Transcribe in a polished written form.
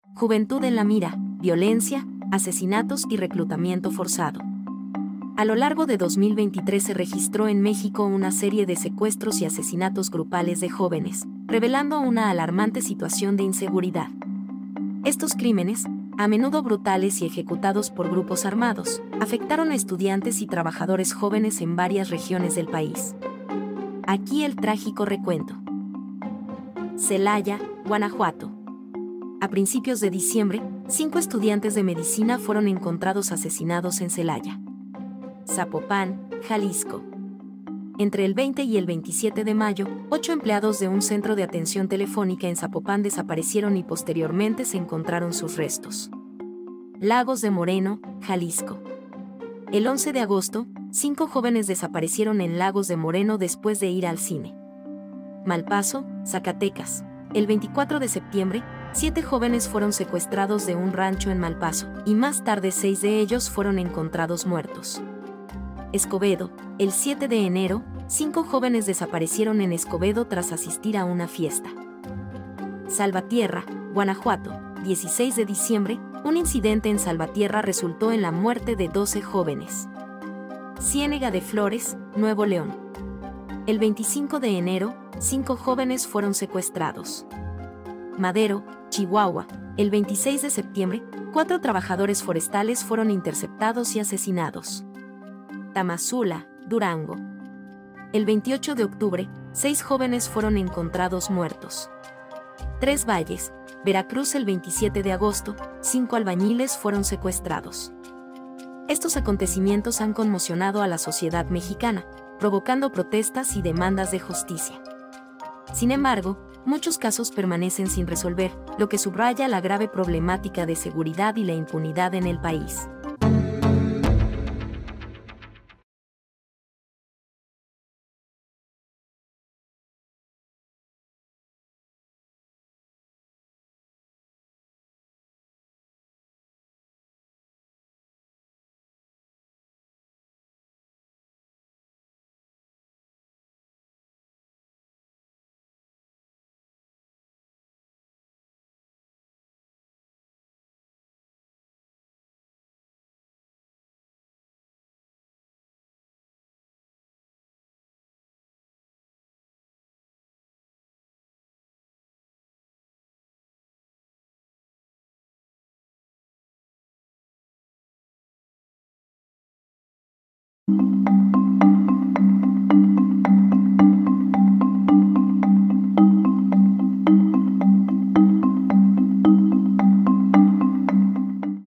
Juventud en la mira, violencia, asesinatos y reclutamiento forzado. A lo largo de 2023 se registró en México una serie de secuestros y asesinatos grupales de jóvenes, revelando una alarmante situación de inseguridad. Estos crímenes, a menudo brutales y ejecutados por grupos armados, afectaron a estudiantes y trabajadores jóvenes en varias regiones del país. Aquí el trágico recuento. Celaya, Guanajuato. A principios de diciembre, 5 estudiantes de medicina fueron encontrados asesinados en Celaya. Zapopan, Jalisco. Entre el 20 y el 27 de mayo, 8 empleados de un centro de atención telefónica en Zapopan desaparecieron y posteriormente se encontraron sus restos. Lagos de Moreno, Jalisco. El 11 de agosto, 5 jóvenes desaparecieron en Lagos de Moreno después de ir al cine. Malpaso, Zacatecas. El 24 de septiembre, 7 jóvenes fueron secuestrados de un rancho en Malpaso, y más tarde 6 de ellos fueron encontrados muertos. Escobedo, el 7 de enero, 5 jóvenes desaparecieron en Escobedo tras asistir a una fiesta. Salvatierra, Guanajuato, 16 de diciembre, un incidente en Salvatierra resultó en la muerte de 12 jóvenes. Ciénega de Flores, Nuevo León. El 25 de enero, 5 jóvenes fueron secuestrados. Madero, Chihuahua. El 26 de septiembre, 4 trabajadores forestales fueron interceptados y asesinados. Tamazula, Durango. El 28 de octubre, 6 jóvenes fueron encontrados muertos. Tres Valles, Veracruz. El 27 de agosto, 5 albañiles fueron secuestrados. Estos acontecimientos han conmocionado a la sociedad mexicana, provocando protestas y demandas de justicia. Sin embargo, muchos casos permanecen sin resolver, lo que subraya la grave problemática de seguridad y la impunidad en el país.